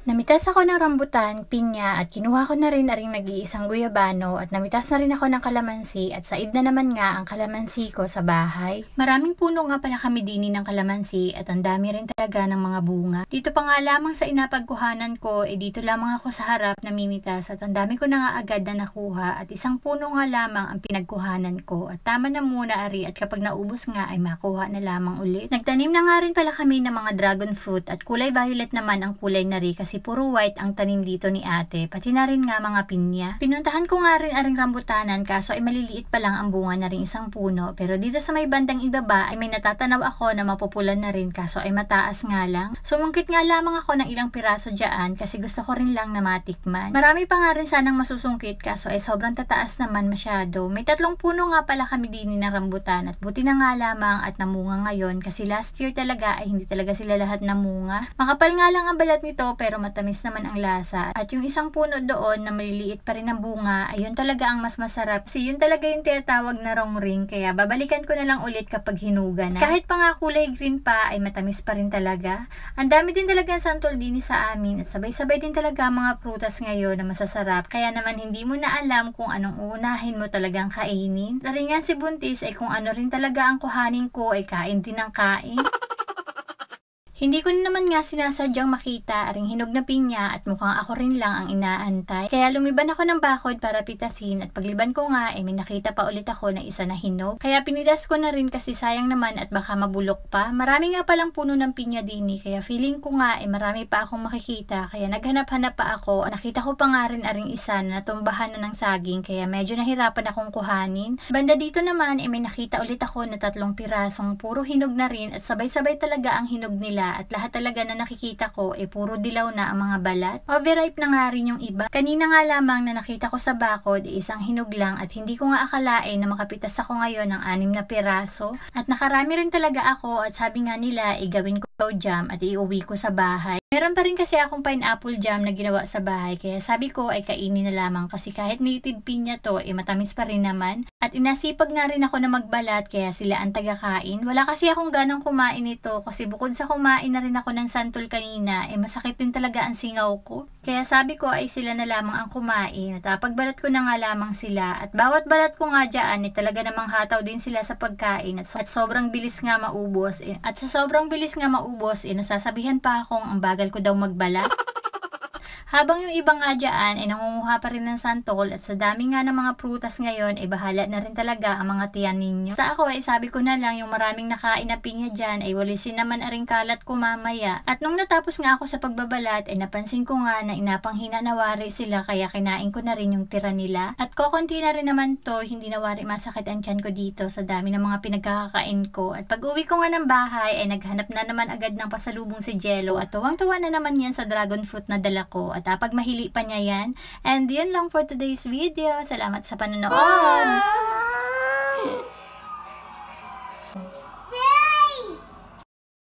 Namitas ako ng rambutan, pinya at kinuha ko na rin aring nag-iisang guyabano at namitas na rin ako ng kalamansi at said na naman nga ang kalamansi ko sa bahay. Maraming puno nga pala kami dini ng kalamansi at ang dami rin talaga ng mga bunga. Dito pa nga lamang sa inapagkuhanan ko, dito lamang ako sa harap namimitas at ang dami ko na nga agad na nakuha at isang puno nga lamang ang pinagkuhanan ko at tama na muna ari at kapag naubos nga ay makuha na lamang ulit. Nagtanim na nga rin pala kami ng mga dragon fruit at kulay violet naman ang kulay na rin kasi puro white ang tanim dito ni ate, pati na rin nga mga pinya. Pinuntahan ko nga rin aring rambutanan kaso ay maliliit pa lang ang bunga na rin isang puno, pero dito sa may bandang ibaba ay may natatanaw ako na mapupulan na rin kaso ay mataas nga lang. Sumungkit nga lamang ako ng ilang piraso dyan kasi gusto ko rin lang na matikman. Marami pa nga rin sanang masusungkit kaso ay sobrang tataas naman masyado. May 3 puno nga pala kami din ng rambutan at buti na nga lamang at namunga ngayon kasi last year talaga ay hindi talaga sila lahat namunga. Makapal nga lang ang balat nito pero matamis naman ang lasa. At yung isang puno doon na maliliit pa rin ang bunga, ayun talaga ang mas masarap. Kasi yun talaga yung tinatawag na ring kaya babalikan ko na lang ulit kapag hinuga na. Kahit pa nga kulay green pa, ay matamis pa rin talaga. Ang dami din talaga ng santol din sa amin at sabay-sabay din talaga mga prutas ngayon na masasarap. Kaya naman hindi mo na alam kung anong uunahin mo talagang kainin. Taringan si Buntis ay kung ano rin talaga ang kuhanin ko ay kain din ng kain. Hindi ko naman nga sinasadyang makita aring hinog na pinya at mukhang ako rin lang ang inaantay. Kaya lumiban ako ng bakod para pitasin at pagliban ko nga may nakita pa ulit ako na isa na hinog. Kaya pinidas ko na rin kasi sayang naman at baka mabulok pa. Marami nga palang puno ng pinya dini kaya feeling ko nga marami pa akong makikita kaya naghanap-hanap pa ako. Nakita ko pa nga rin aring isa na natumbahan na ng saging kaya medyo nahirapan akong kuhanin. Banda dito naman may nakita ulit ako na 3 pirasong puro hinog na rin at sabay-sabay talaga ang hinog nila. At lahat talaga na nakikita ko puro dilaw na ang mga balat. Overripe na nga rin yung iba. Kanina nga lamang na nakita ko sa bakod isang hinog lang at hindi ko nga akalain na makapitas ako ngayon ng 6 na piraso. At nakarami rin talaga ako at sabi nga nila gawin ko jam at iuwi ko sa bahay. Meron pa rin kasi akong pineapple jam na ginawa sa bahay kaya sabi ko kainin na lamang kasi kahit native pinya to matamis pa rin naman. At inasipag nga rin ako na magbalat kaya sila ang tagakain. Wala kasi akong ganang kumain ito kasi bukod sa kumain na rin ako ng santol kanina masakit din talaga ang singaw ko. Kaya sabi ko sila na lamang ang kumain at pagbalat ko na nga lamang sila at bawat balat ko nga dyan talaga namang hataw din sila sa pagkain at sobrang bilis nga maubos. At sa sobrang bilis nga maubos nasasabihan pa akong ang bagal ko daw magbalat. Habang yung ibang nga dyan nangunguha pa rin ng santol at sa dami nga ng mga prutas ngayon bahala na rin talaga ang mga tiyan ninyo. Sa ako sabi ko na lang yung maraming nakain na pinya dyan walisin naman aring kalat ko mamaya. At nung natapos nga ako sa pagbabalat napansin ko nga na inapanghina na wari sila kaya kinain ko na rin yung tira nila. At kokonti na rin naman to, hindi na wari masakit ang tiyan ko dito sa dami ng mga pinagkakakain ko. At pag uwi ko nga ng bahay naghanap na naman agad ng pasalubong si Jello at tuwang-tuwa na naman yan sa dragon fruit na dala ko. At pag mahili pa niya yan. And yun lang for today's video. Salamat sa panonood!